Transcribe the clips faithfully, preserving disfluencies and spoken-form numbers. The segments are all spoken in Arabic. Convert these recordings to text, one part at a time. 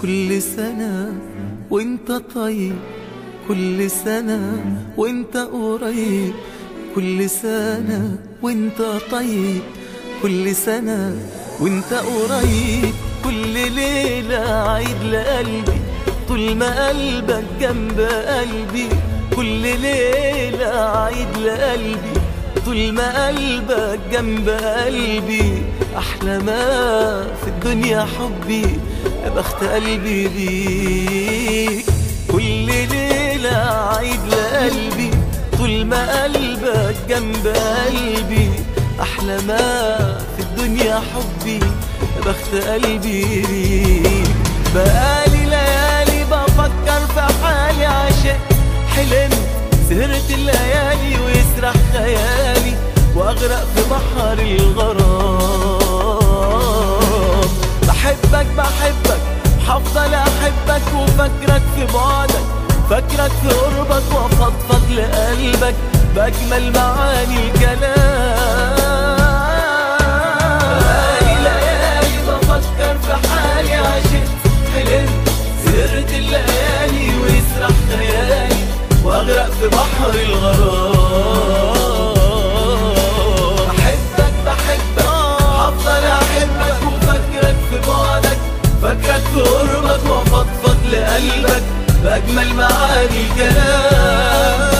كل سنة وانت طيب، كل سنة وانت قريب، كل سنة وانت طيب، كل سنة وانت قريب. كل ليلة عيد لقلبي طول ما قلبك جنب قلبي، كل ليلة عيد لقلبي طول ما قلبك جنب قلبي. أحلى ما في الدنيا حبي، يا بخت قلبي بيك. كل ليلة عيد لقلبي طول ما قلبك جنب قلبي. أحلى ما في الدنيا حبي، يا بخت قلبي بيك. بقالي ليالي بفكر في حالي، عشقت حلمت سهرت الليالي ويسرح خيالي واغرق في بحر الغرام. بحبك بحبك هفضل احبك وفكرك في بعدك، فكرك في قربك وافضفض لقلبك باجمل معاني الكلام. بقالي ليالي بفكر في حالي، عشقت حلمت سهرت الليالي ويسرح خيالي واغرق في بحر الغرام. بحبك بحبك هفضل احبك وفكرك في بعدك، فكرك في قربك وافضفض لقلبك باجمل معاني الكلام.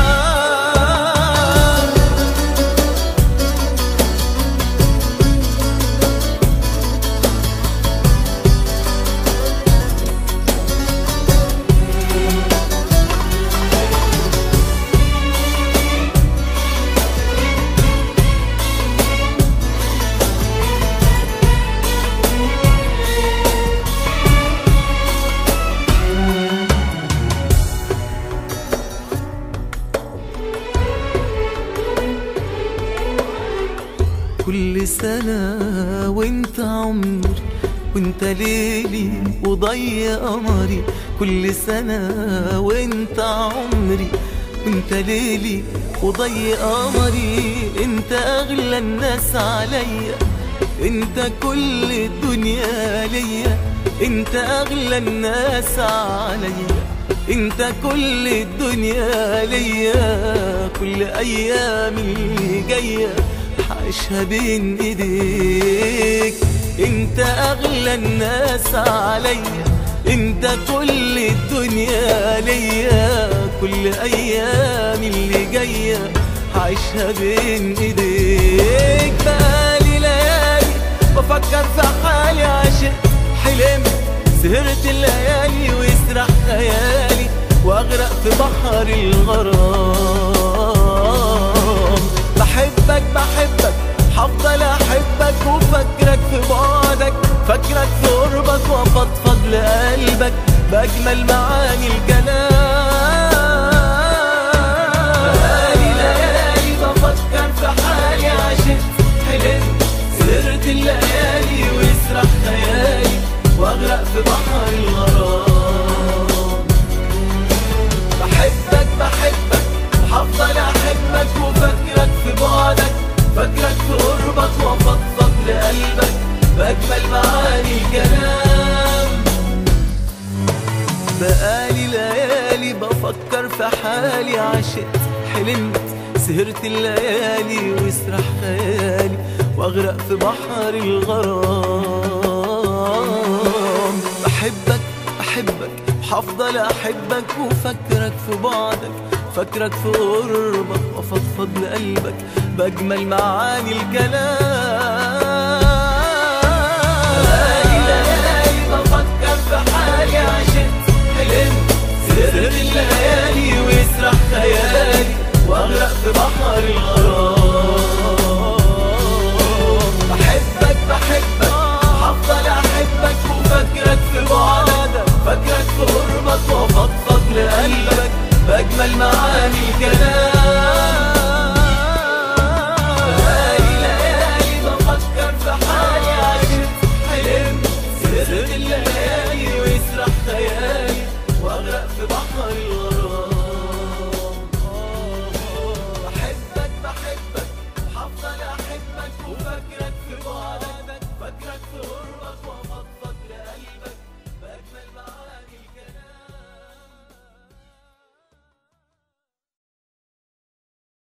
كل سنة وانت عمري وانت ليلي وضي قمري، كل سنة وانت عمري وانت ليلي وضي قمري. انت اغلى الناس عليا، انت كل الدنيا ليا، انت اغلى الناس عليا، انت كل الدنيا ليا. كل ايام اللي جايه عايشها بين ايديك، انت اغلى الناس عليا، انت كل الدنيا ليا. كل ايام اللي جايه عايشها بين ايديك. بقالي ليالي بفكر في حالي، عشقت حلمت سهرت الليالي ويسرح خيالي واغرق في بحر الغرام. بحبك بحبك هفضل احبك وفكرك في بعدك، فكرك في قربك وافضفض لقلبك باجمل معاني الكلام. بقالي ليالي بفكر في حالي، عشقت حلمت سهرت الليالي ويسرح خيالي واغرق في بحر الغرام. بحبك بحبك هفضل احبك وفكرك في بعدك، فكرك في قربك وافضفض لقلبك باجمل معاني الكلام. بقالي ليالي بفكر في حالي، عشقت حلمت سهرت الليالي ويسرح خيالي واغرق في بحر الغرام. بحبك بحبك هفضل احبك وفكرك في بعدك، فكرك في قربك وافضفض لقلبك باجمل معاني الكلام. بقالي ليالي بفكر في حالي، عشقت حلمت سهرت الليالي ويسرح خيالي واغرق في بحر الغرام. بحبك بحبك هفضل احبك وفكرك في بعدك، فكرك في قربك وافضفض لقلبك باجمل معاني الكلام.